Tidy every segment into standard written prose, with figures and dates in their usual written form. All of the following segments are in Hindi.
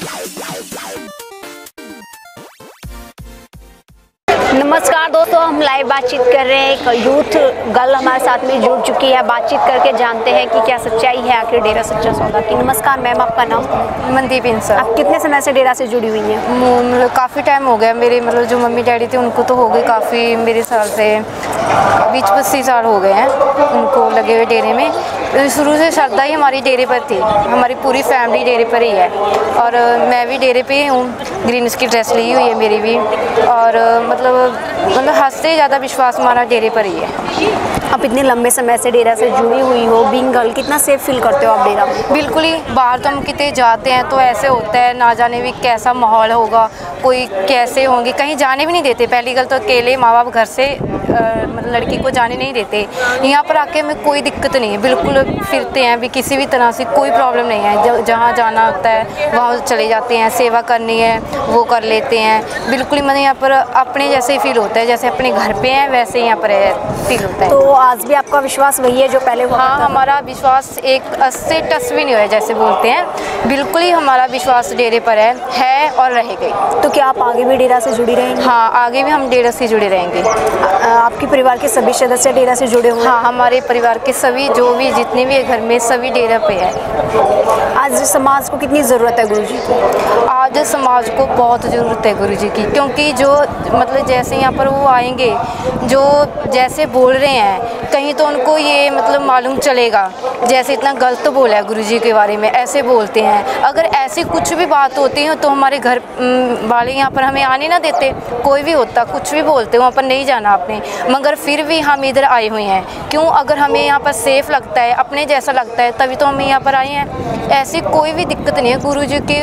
नमस्कार दोस्तों, हम लाइव बातचीत कर रहे हैं। एक यूथ गर्ल हमारे साथ में जुड़ चुकी है। बातचीत करके जानते हैं कि क्या सच्चाई है आखिर डेरा सच्चा सौदा की। नमस्कार मैम, आपका नाम? मनदीप इंसा। आप कितने समय से डेरा से जुड़ी हुई हैं? मतलब काफ़ी टाइम हो गया। मेरे मतलब जो मम्मी डैडी थे उनको तो हो गई काफ़ी, मेरे साल से 20-25 साल हो गए हैं उनको लगे हुए डेरे में। शुरू से श्रद्धा ही हमारी डेरे पर थी, हमारी पूरी फैमिली डेरे पर ही है और मैं भी डेरे पे ही हूँ। ग्रीन की ड्रेस ली हुई है मेरी भी, और मतलब हद से ज़्यादा विश्वास हमारा डेरे पर ही है। आप इतने लंबे समय से डेरा से जुड़ी हुई हो, बीइंग गर्ल, कितना सेफ फील करते हो आप डेरा में? बिल्कुल ही। बाहर तो हम कितने जाते हैं तो ऐसे होता है, ना जाने भी कैसा माहौल होगा, कोई कैसे होंगे, कहीं जाने भी नहीं देते। पहली गल तो अकेले माँ बाप घर से मतलब लड़की को जाने नहीं देते। यहाँ पर आके हमें कोई दिक्कत नहीं है, बिल्कुल फिरते हैं भी, किसी भी तरह से कोई प्रॉब्लम नहीं है। जहाँ जाना होता है वहाँ चले जाते हैं, सेवा करनी है वो कर लेते हैं। बिल्कुल ही मतलब यहाँ पर अपने जैसे ही फील होता है, जैसे अपने घर पे हैं वैसे ही यहाँ पर फील होता है। तो आज भी आपका विश्वास वही है जो पहले हुआ? हाँ, हमारा विश्वास एक से टच भी नहीं हुआ जैसे बोलते हैं। बिल्कुल ही हमारा विश्वास डेरे पर है और रहेगा। तो क्या आप आगे भी डेरा से जुड़ी रहेंगे? हाँ, आगे भी हम डेरा से जुड़े रहेंगे। आपके परिवार के सभी सदस्य डेरा से जुड़े हुए? हाँ, हमारे परिवार के सभी जो भी जितने भी घर में सभी डेरा पे है। आज समाज को कितनी ज़रूरत है गुरुजी की? आज समाज को बहुत ज़रूरत है गुरुजी की, क्योंकि जो मतलब जैसे यहाँ पर वो आएंगे, जो जैसे बोल रहे हैं कहीं तो उनको ये मतलब मालूम चलेगा जैसे इतना गलत बोला है गुरुजी के बारे में, ऐसे बोलते हैं। अगर ऐसी कुछ भी बात होती है तो हमारे घर वाले यहाँ पर हमें आने ना देते। कोई भी होता कुछ भी बोलते वहाँ पर नहीं जाना आपने, मगर फिर भी हम इधर आए हुए हैं। क्यों? अगर हमें यहाँ पर सेफ़ लगता है, अपने जैसा लगता है, तभी तो हम यहाँ पर आए हैं। ऐसी कोई भी दिक्कत नहीं है। गुरुजी की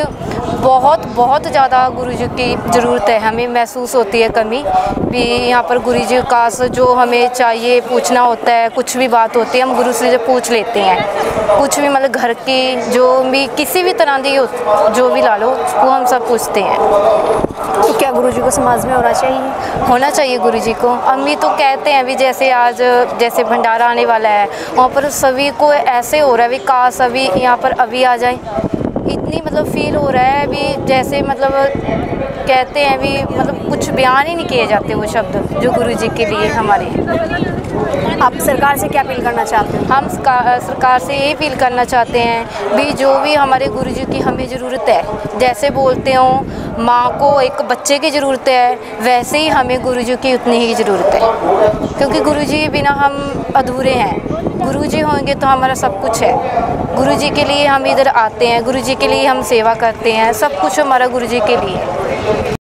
बहुत ज़्यादा गुरुजी की ज़रूरत है, हमें महसूस होती है कमी भी यहाँ पर। गुरुजी का जो हमें चाहिए पूछना होता है, कुछ भी बात होती है हम गुरु से पूछ लेते हैं। कुछ भी मतलब घर की जो भी किसी भी तरह की जो भी ला लो वो हम सब पूछते हैं। तो क्या गुरुजी को समाज में होना चाहिए? होना चाहिए गुरुजी को। हम भी तो कहते हैं अभी जैसे आज जैसे भंडारा आने वाला है, वहाँ पर सभी को ऐसे हो रहा है भी काश अभी यहाँ पर अभी आ जाए। इतनी मतलब फील हो रहा है अभी जैसे मतलब कहते हैं भी मतलब कुछ बयान ही नहीं किए जाते वो शब्द जो गुरुजी के लिए हमारे हैं। आप सरकार से क्या अपील करना चाहते हैं? हम सरकार से ये अपील करना चाहते हैं भी जो भी हमारे गुरुजी की हमें ज़रूरत है, जैसे बोलते हो माँ को एक बच्चे की ज़रूरत है, वैसे ही हमें गुरुजी की उतनी ही ज़रूरत है। क्योंकि गुरुजी के बिना हम अधूरे हैं। गुरुजी होंगे तो हमारा सब कुछ है। गुरुजी के लिए हम इधर आते हैं, गुरुजी के लिए हम सेवा करते हैं, सब कुछ हमारा गुरुजी के लिए है।